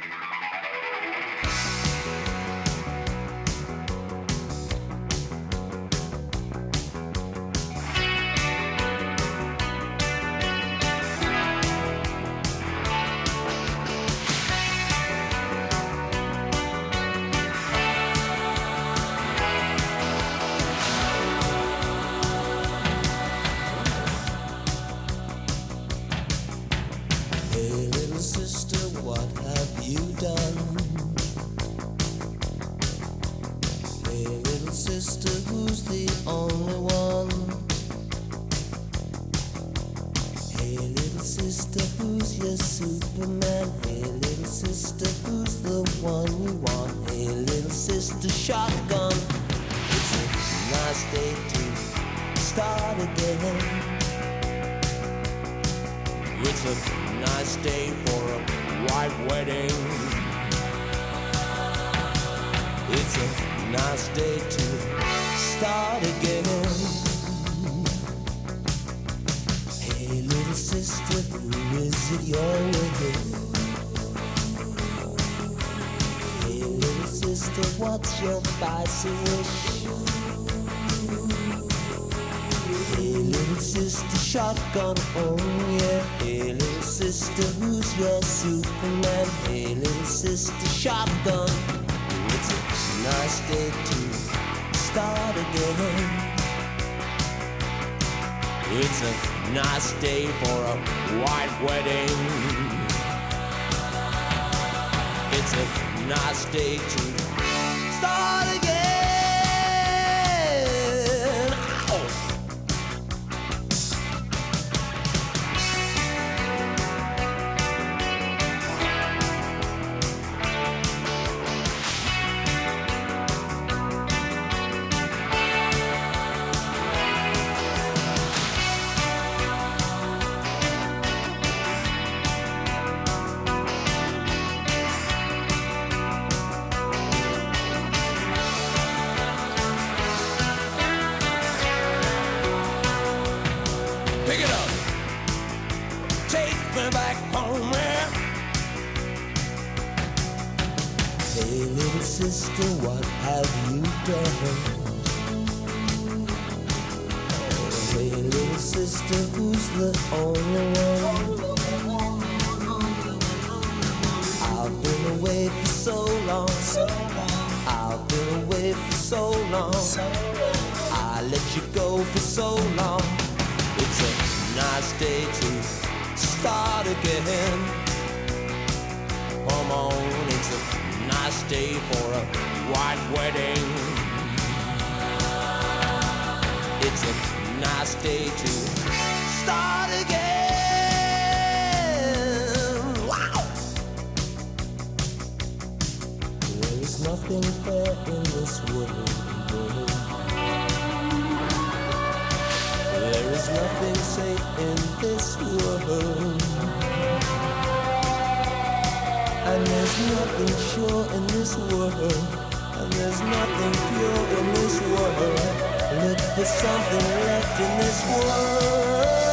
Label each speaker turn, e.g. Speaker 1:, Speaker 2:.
Speaker 1: Shotgun, oh yeah. Hey little sister, who's your Superman? Hey little sister, shotgun. It's a nice day to start again. It's a nice day for a white wedding. It's a nice day to start again. Sister, what have you done? Hey little sister, who's the only one? I've been away for so long. I've been away for so long. I let you go for so long. It's a nice day to start again. Come on, it's a nice day for a white wedding. It's a nice day to start again. Wow! There is nothing fair in this world. There is nothing safe in this world. And there's nothing sure in this world. And there's nothing pure in this world. Look for something left in this world.